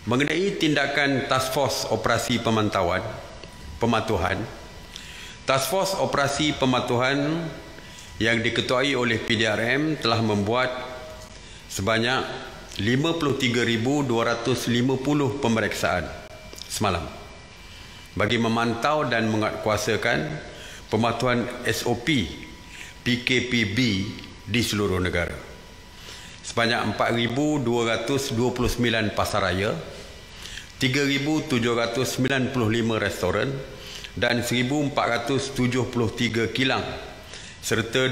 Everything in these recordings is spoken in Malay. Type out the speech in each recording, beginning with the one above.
Mengenai tindakan Task Force Operasi Pematuhan, Task Force Operasi Pematuhan yang diketuai oleh PDRM telah membuat sebanyak 53,250 pemeriksaan semalam bagi memantau dan menguatkuasakan pematuhan SOP PKPB di seluruh negara. Sebanyak 4,229 pasaraya, 3,795 restoran dan 1,473 kilang serta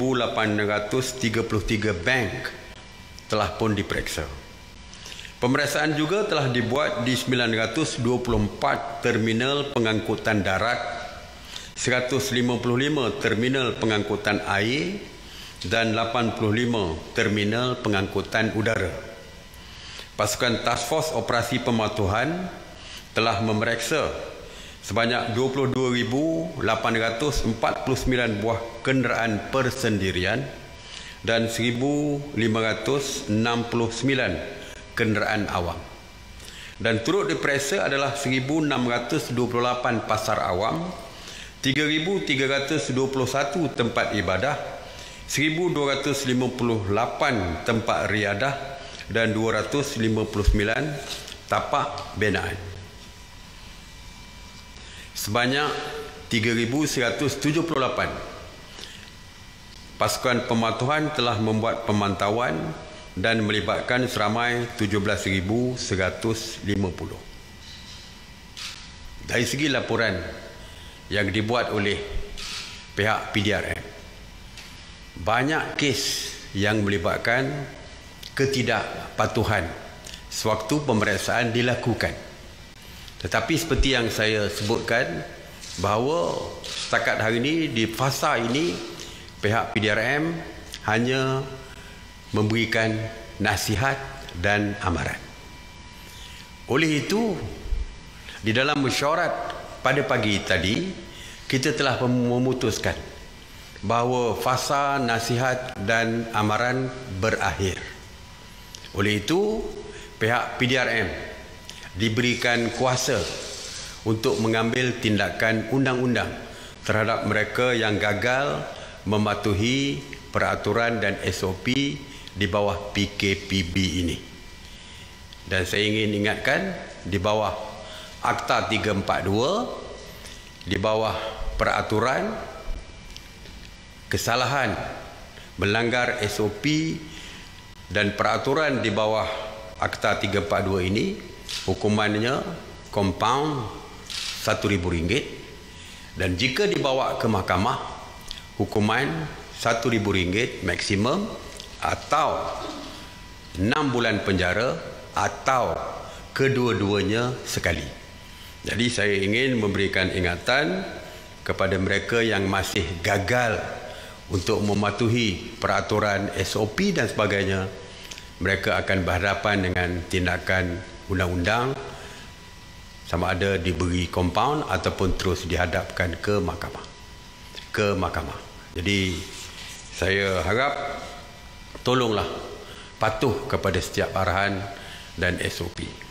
2,833 bank telah pun diperiksa. Pemeriksaan juga telah dibuat di 924 terminal pengangkutan darat, 155 terminal pengangkutan air dan 85 terminal pengangkutan udara. Pasukan Task Force Operasi Pematuhan telah memeriksa sebanyak 22,849 buah kenderaan persendirian dan 1,569 kenderaan awam. Dan turut diperiksa adalah 1,628 pasar awam, 3,321 tempat ibadah, 1,258 tempat riadah dan 259 tapak binaan. Sebanyak 3,178 pasukan pematuhan telah membuat pemantauan dan melibatkan seramai 17,150. Dari segi laporan yang dibuat oleh pihak PDRM, banyak kes yang melibatkan ketidakpatuhan sewaktu pemeriksaan dilakukan. Tetapi seperti yang saya sebutkan, bahawa setakat hari ini di fasa ini pihak PDRM hanya memberikan nasihat dan amaran. Oleh itu, di dalam mesyuarat pada pagi tadi, kita telah memutuskan bahawa fasa nasihat dan amaran berakhir. Oleh itu, pihak PDRM diberikan kuasa untuk mengambil tindakan undang-undang terhadap mereka yang gagal mematuhi peraturan dan SOP di bawah PKPB ini. Dan saya ingin ingatkan, di bawah Akta 342, di bawah peraturan kesalahan melanggar SOP dan peraturan di bawah Akta 342 ini, hukumannya compound RM1,000, dan jika dibawa ke mahkamah, hukuman RM1,000 maksimum atau 6 bulan penjara atau kedua-duanya sekali. Jadi saya ingin memberikan ingatan kepada mereka yang masih gagal untuk mematuhi peraturan SOP dan sebagainya. Mereka akan berhadapan dengan tindakan undang-undang, sama ada diberi compound ataupun terus dihadapkan ke mahkamah. Jadi saya harap tolonglah patuh kepada setiap arahan dan SOP.